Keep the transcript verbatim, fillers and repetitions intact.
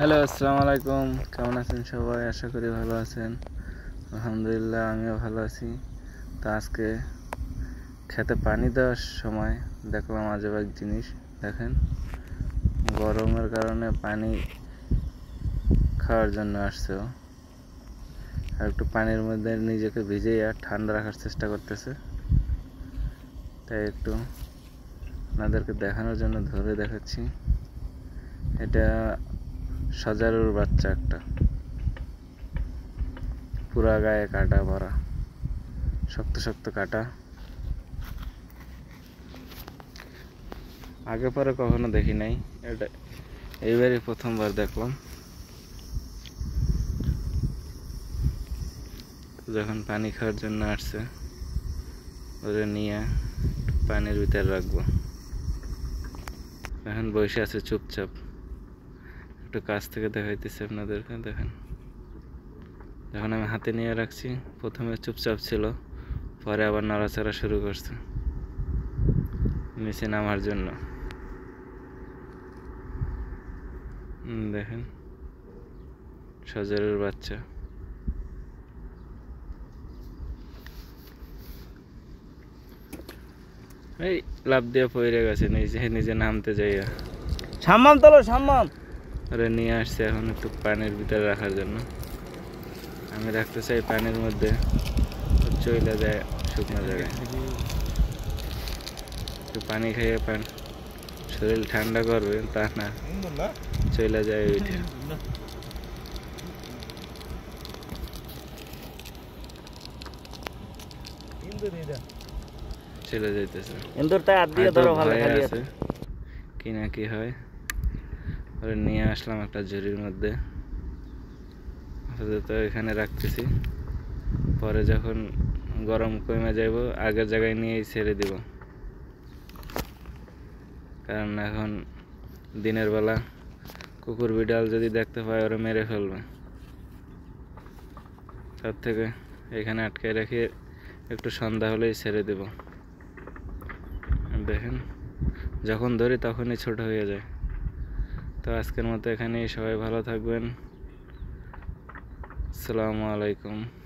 Hello, আসসালামু আলাইকুম। কেমন আছেন সবাই? আশা করি ভালো আছেন। আলহামদুলিল্লাহ, আমিও ভালো আছি। তো আজকে খেতে পানি দেওয়ার সময় দেখলাম আজব এক জিনিস। দেখেন, গরমের কারণে পানি খাওয়ার জন্য আসছে ও। আর একটু পানির মধ্যে নিজেকে ভিজিয়ে ঠান্ডা রাখার চেষ্টা করতেছে। তাই একটু আপনাদেরকে দেখানোর জন্য ধরে দেখাচ্ছি। এটা সজারুর বাচ্চা একটা, পুরা গায়ে কাটা ভরা, শক্ত শক্ত কাটা। আগে পরে কখনো দেখি নাই, এটা এইবারই প্রথমবার দেখলাম। যখন পানি খাওয়ার জন্য আসছে, ওরে নিয়ে পানির ভিতরে রাখবো। এখন বসে আছে চুপচাপ। একটু কাছ থেকে দেখাইতেছি আপনাদেরকে। দেখেন, যখন আমি হাতে নিয়ে রাখছি, প্রথমে চুপচাপ ছিল, পরে আবার নড়াচড়া শুরু করছে নিচে নামার জন্য। দেখেন, সজারুর বাচ্চা। এই লাফ দিয়ে পড়ে গেছে, নিজে নিজে নামতে যাইয়া। সাম্মাম তোলো সাম্মাম। ওরা নিয়ে আসছে এখন একটু পানির ভিতরে রাখার জন্য। আমি রাখতে চাই পানির মধ্যে, চলে যায় শুকনো জায়গায়। একটু পানি খাইয়ে পান শরীর ঠান্ডা করবে, তা না, চলে যায় ওইটা। চলে যাইতেছে। ইন্দুরটা হাত দিয়ে ধরো, ভালো খালি আছে কি না কি হয়। ওরে নিয়ে আসলাম একটা ঝুড়ির মধ্যে, আপাতত এখানে রাখতেছি। পরে যখন গরম কমে যাইব, আগের জায়গায় নিয়েই ছেড়ে দিব। কারণ এখন দিনের বেলা কুকুর বিড়াল যদি দেখতে পায়, ওরা মেরে ফেলবে। তার থেকে এখানে আটকে রেখে একটু সন্ধ্যা হলেই ছেড়ে দেব। দেখেন, যখন ধরি তখনই ছোট হয়ে যায়। তো আজকের মতো এখানেই, সবাই ভালো থাকবেন। আসসালামু আলাইকুম।